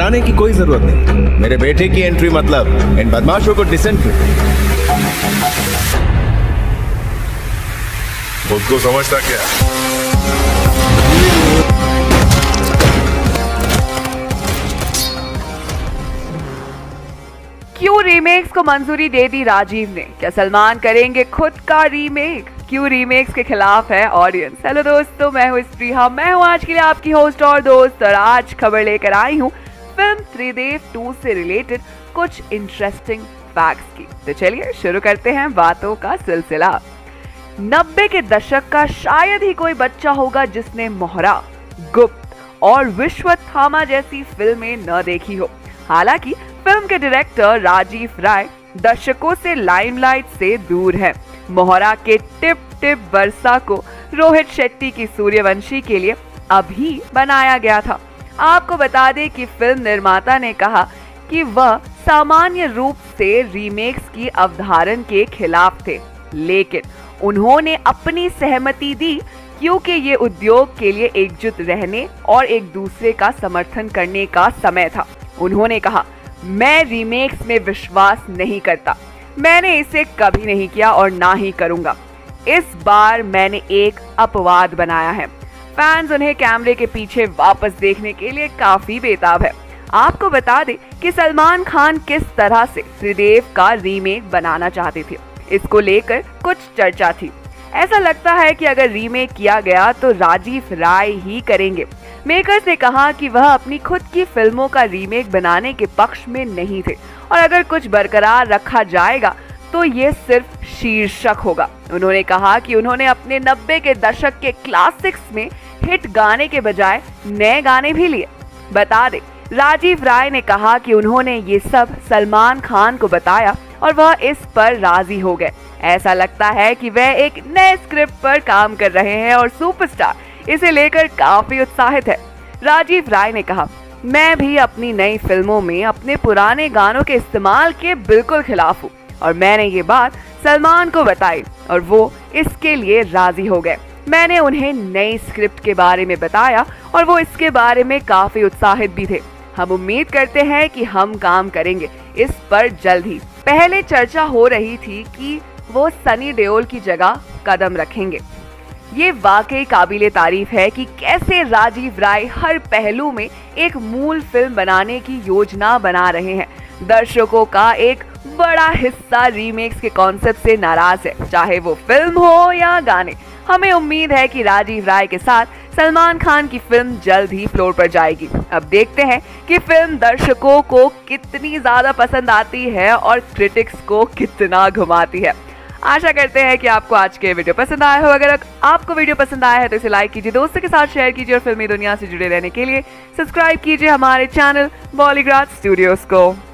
घबराने की कोई जरूरत नहीं। मेरे बेटे की एंट्री मतलब इन बदमाशों को डिसेंट्री। खुद को समझता क्या? क्यों रीमेक्स को मंजूरी दे दी राजीव ने? क्या सलमान करेंगे खुद का रीमेक? क्यों रीमेक्स के खिलाफ है ऑडियंस? हेलो दोस्तों, मैं हूँ स्प्रिया, मैं हूँ आज के लिए आपकी होस्ट और दोस्त, और आज खबर लेकर आई हूँ फिल्म त्रिदेव 2 से रिलेटेड कुछ इंटरेस्टिंग फैक्ट्स की। तो चलिए शुरू करते हैं बातों का सिलसिला। 90 के दशक का शायद ही कोई बच्चा होगा जिसने मोहरा, गुप्त और विश्वथामा जैसी फिल्में न देखी हो। हालांकि फिल्म के डायरेक्टर राजीव राय दर्शकों से लाइमलाइट से दूर है। मोहरा के टिप टिप वर्षा को रोहित शेट्टी की सूर्यवंशी के लिए अभी बनाया गया था। आपको बता दें कि फिल्म निर्माता ने कहा कि वह सामान्य रूप से रीमेक्स की अवधारणा के खिलाफ थे, लेकिन उन्होंने अपनी सहमति दी क्योंकि ये उद्योग के लिए एकजुट रहने और एक दूसरे का समर्थन करने का समय था। उन्होंने कहा, मैं रीमेक्स में विश्वास नहीं करता, मैंने इसे कभी नहीं किया और ना ही करूंगा। इस बार मैंने एक अपवाद बनाया है। फैंस उन्हें कैमरे के पीछे वापस देखने के लिए काफी बेताब है। आपको बता दें कि सलमान खान किस तरह से त्रिदेव का रीमेक बनाना चाहते थे, इसको लेकर कुछ चर्चा थी। ऐसा लगता है कि अगर रीमेक किया गया तो राजीव राय ही करेंगे। मेकर्स ने कहा कि वह अपनी खुद की फिल्मों का रीमेक बनाने के पक्ष में नहीं थे, और अगर कुछ बरकरार रखा जाएगा तो ये सिर्फ शीर्षक होगा। उन्होंने कहा कि उन्होंने अपने 90 के दशक के क्लासिक्स में हिट गाने के बजाय नए गाने भी लिए। बता दें, राजीव राय ने कहा कि उन्होंने ये सब सलमान खान को बताया और वह इस पर राजी हो गए। ऐसा लगता है कि वह एक नए स्क्रिप्ट पर काम कर रहे हैं और सुपरस्टार इसे लेकर काफी उत्साहित है। राजीव राय ने कहा, मैं भी अपनी नई फिल्मों में अपने पुराने गानों के इस्तेमाल के बिल्कुल खिलाफ हूँ, और मैंने ये बात सलमान को बताई और वो इसके लिए राजी हो गए। मैंने उन्हें नई स्क्रिप्ट के बारे में बताया और वो इसके बारे में काफी उत्साहित भी थे। हम उम्मीद करते हैं कि हम काम करेंगे इस पर जल्द ही। पहले चर्चा हो रही थी कि वो सनी देओल की जगह कदम रखेंगे। ये वाकई काबिले तारीफ है कि कैसे राजीव राय हर पहलू में एक मूल फिल्म बनाने की योजना बना रहे हैं। दर्शकों का एक बड़ा हिस्सा रीमेक्स के कॉन्सेप्ट से नाराज है, चाहे वो फिल्म हो या गाने। हमें उम्मीद है कि राजीव राय के साथ सलमान खान की फिल्म जल्द ही फ्लोर पर जाएगी। अब देखते हैं कि फिल्म दर्शकों को कितनी ज्यादा पसंद आती है और क्रिटिक्स को कितना घुमाती है। आशा करते हैं कि आपको आज के वीडियो पसंद आया हो। अगर आपको वीडियो पसंद आया है तो इसे लाइक कीजिए, दोस्तों के साथ शेयर कीजिए और फिल्मी दुनिया से जुड़े रहने के लिए सब्सक्राइब कीजिए हमारे चैनल बॉलीग्राज स्टूडियोज को।